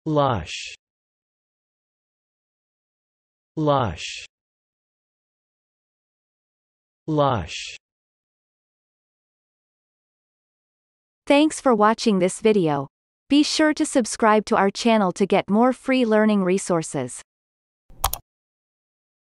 lush, lush, lush. Thanks for watching this video. Be sure to subscribe to our channel to get more free learning resources.